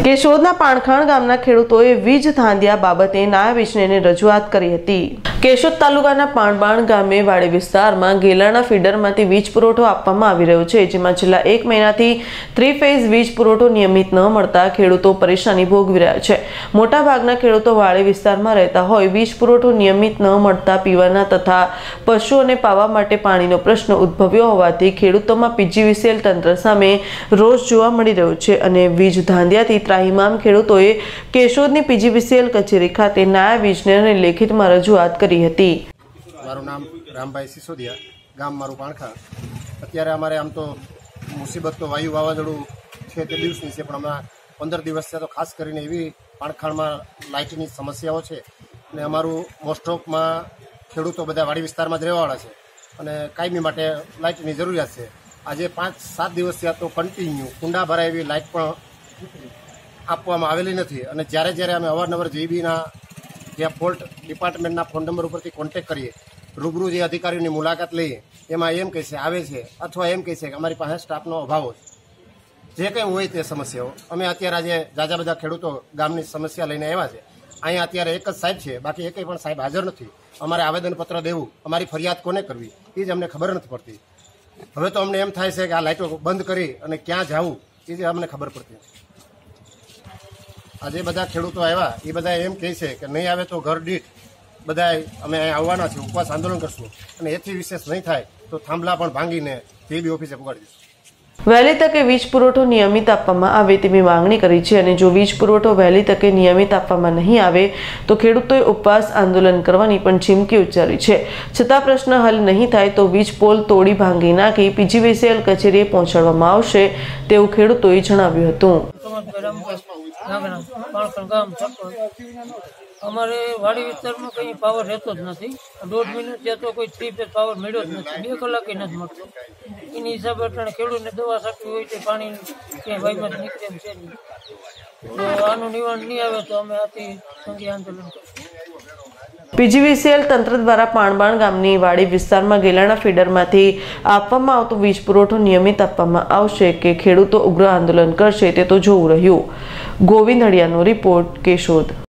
કેશોદના પાણખાણ ગામના ખેડૂતોએ વીજ ધાંધિયા બાબતે નાયબ ઇજનેરને રજૂઆત કરી હતી। કેશોદ તાલુકાના પાણબાણ ગામે વાડી વિસ્તારમાં ગેલાણા ફીડરમાંથી વીજ પુરવઠો આપવામાં આવી રહ્યો છે, જેમાં છેલ્લા 1 મહિનાથી 3 ફેઝ વીજ પુરવઠો નિયમિત ન મળતા ખેડૂતો પરેશાની ભોગવી રહ્યા છે। મોટાભાગના ખેડૂતો વાડી વિસ્તારમાં રહેતા હોય વીજ પુરવઠો નિયમિત ન મળતા પીવાના તથા પશુઓને પાવા માટે પાણીનો પ્રશ્ન ઉદ્ભવ્યો હોવાથી ખેડૂતોમાં પીજીવીસીએલ તંત્ર સામે રોષ જોવા મળી રહ્યો છે અને વીજ ધાંધિયાથી ત્રાહિમામ ખેડૂતોએ કેશોદની પીજીવીસીએલ કચેરી ખાતે નાયબ ઇજનેરને લેખિતમાં રજૂઆત કરી હતી। મારું નામ રામભાઈ સિસોદિયા, ગામ મારું પાણખા। અત્યારે અમારે આમ તો મુસીબત તો વાયુ વાવાઝોડું છે તે દિવસની છે, પણ હમણાં 15 દિવસ છે તો ખાસ કરીને એવી પાણખાણમાં લાઇટની સમસ્યાઓ છે અને અમારું મોસ્ટ ઓફમાં ખેડૂતો બધા વાડી વિસ્તારમાં જ રહેવાવાળા છે અને કાયમી માટે લાઇટની જરૂરિયાત છે। આજે 5-7 દિવસ થયા તો કન્ટિન્યુ કુંડા ભરાય એવી લાઇટ પણ આપવામાં આવેલી નથી અને જ્યારે અમે અવારનવાર જીબીના જ્યાં ફોલ્ટ ડિપાર્ટમેન્ટના ફોન નંબર ઉપરથી કોન્ટેક્ટ કરીએ, રૂબરૂ જે અધિકારીઓની મુલાકાત લઈએ, એમાં એમ કહે છે આવે છે અથવા એમ કહે છે કે અમારી પાસે સ્ટાફનો અભાવ છે। જે કંઈ હોય તે સમસ્યાઓ અમે અત્યારે આજે જાજા બધા ખેડૂતો ગામની સમસ્યા લઈને આવ્યા છે। અહીંયા અત્યારે એક જ સાહેબ છે, બાકી એકેય પણ સાહેબ હાજર નથી। અમારે આવેદનપત્ર દેવું, અમારી ફરિયાદ કોને કરવી એ જ અમને ખબર નથી પડતી। હવે તો અમને એમ થાય છે કે આ લાઇટો બંધ કરી અને ક્યાં જવું એ જ અમને ખબર પડતી નથી। આજે બધા ખેડૂતો આવ્યા એ બધા એમ કહે છે કે નહીં આવે તો ઘર દીઠ બધા અમે અહીં આવવાના છે, ઉપવાસ આંદોલન કરશું અને એથી વિશેષ નહીં થાય તો થાંભલા પણ ભાંગીને જીબી ઓફિસે પુગાડી દઈશું। વહેલી તકે વીજ પુરવઠો નિયમિત આપવામાં આવે તેવી માંગણી કરી છે અને જો વીજ પુરવઠો વહેલી તકે નિયમિત આપવામાં નહીં આવે તો ખેડૂતોએ ઉપવાસ આંદોલન કરવાની પણ ચીમકી ઉચ્ચારી છે। છતાં પ્રશ્ન હલ નહીં થાય તો વીજ પોલ તોડી ભાંગી નાખી પીજીવીસીએલ કચેરીએ પહોંચાડવામાં આવશે તેવું ખેડૂતોએ જણાવ્યું હતું। અમારે વાડી વિસ્તારમાં કંઈ પાવર રહેતો જ નથી। 1.5 મહિના ત્યાં તો કોઈ 3 ફેઝ પાવર મળ્યો જ નથી, 2 કલાકે નથી મળતો। એની હિસાબે ખેડૂતને દવા છાંટવી હોય તો પાણી ક્યાંય વાયમાં નીકળે એમ છે નહીં। તો આનું નિવારણ નહીં આવે તો અમે આથી સંઘી આંદોલન કરીશું। પીજીવીસીએલ તંત્ર દ્વારા પાણબાણ ગામની વાડી વિસ્તારમાં ગેલાણા ફીડરમાંથી આપવામાં આવતો વીજ પુરવઠો નિયમિત આપવામાં આવશે કે ખેડૂતો ઉગ્ર આંદોલન કરશે તે તો જોવું રહ્યું। ગોવિંદ હડિયાનો રિપોર્ટ, કેશોદ।